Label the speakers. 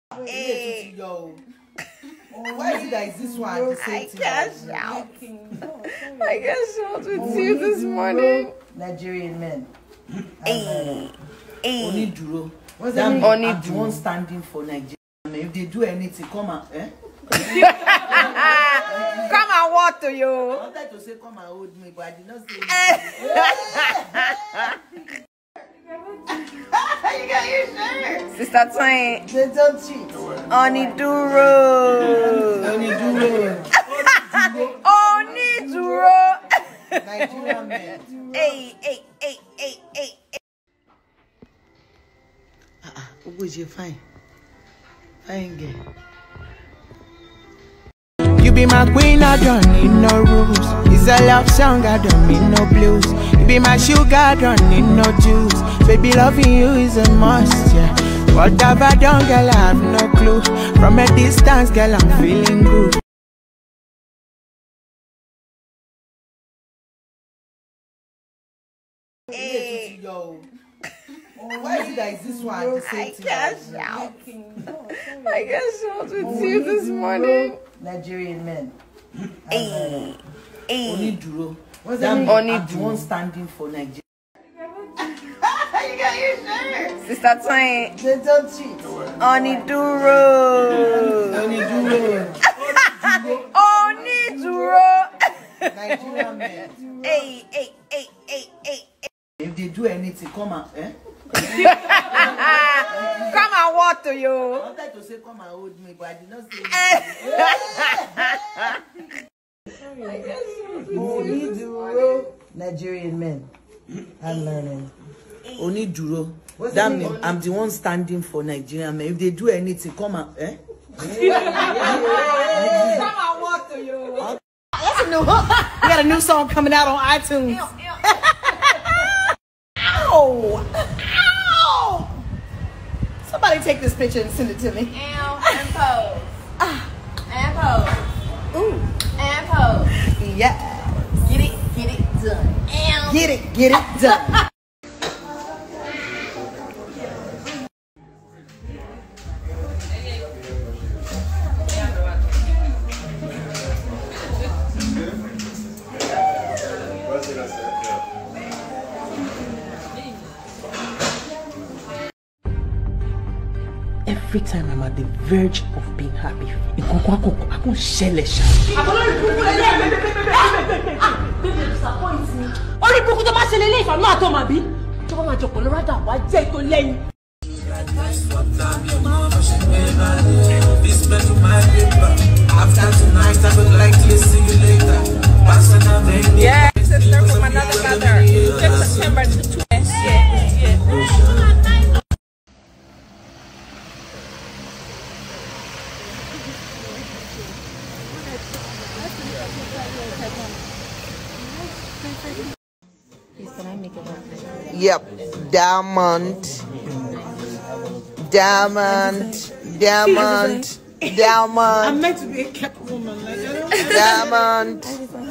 Speaker 1: Hey. Yo. Why is it that is this one?
Speaker 2: I can't shout. I can't shout with you this morning.
Speaker 1: Nigerian men.
Speaker 2: Hey.
Speaker 1: Oniduro.
Speaker 2: What's that mean? Oniduro.
Speaker 1: I'm the one standing for Nigeria. If they do anything, come and
Speaker 2: come and what to you?
Speaker 1: I wanted to say come and hold me, but I did not say anything.
Speaker 2: You got your shirt. Sister Toyin.
Speaker 1: They don't cheat.
Speaker 2: Oniduro. Oniduro.
Speaker 1: Nigerian men.
Speaker 2: Hey.
Speaker 1: Who is you fine? Fine girl.
Speaker 3: You be my queen, I don't need no rules. It's a love song, I don't need no blues. You be my sugar, I don't need no juice. Baby, loving you is a must, yeah. What have I done, girl, I have no clue. From a distance, girl, I'm feeling good.
Speaker 1: Hey. Yo. Why is it that is this one?
Speaker 2: I can't shout. I can't shout with you this morning.
Speaker 1: Nigerian men.
Speaker 2: Hey.
Speaker 1: Oniduro.
Speaker 2: What's that mean?
Speaker 1: I'm the one standing for Nigeria.
Speaker 2: You got your shirt. Sister Toyin.
Speaker 1: They don't cheat.
Speaker 2: Oniduro.
Speaker 1: Nigerian men.
Speaker 2: Hey.
Speaker 1: If they do anything, come and
Speaker 2: come and what to you?
Speaker 1: I wanted to say come and hold me, but I did not say anything. Oniduro. Nigerian men. I'm learning. Oniduro. That means I'm the one standing for Nigerian men. If they do anything, come and
Speaker 2: Come and what to you?
Speaker 1: That's a new hook. We got a new song coming out on iTunes. Ow! Somebody take this picture and send it to me.
Speaker 2: And pose. And pose.
Speaker 1: Ooh.
Speaker 2: And pose.
Speaker 1: Yeah.
Speaker 2: Get it done.
Speaker 1: Get it done. Every time I'm at the verge of being happy, I can't share less.
Speaker 4: Only book to match the life I'm not on my beat. To my chocolate, why take to lane? After tonight, I would like to see you later.
Speaker 2: Yeah, sister from another mother. 5th September to 2. Yeah.
Speaker 1: Yep, diamond.
Speaker 4: I'm meant to be a cat woman. Like,
Speaker 1: Diamond.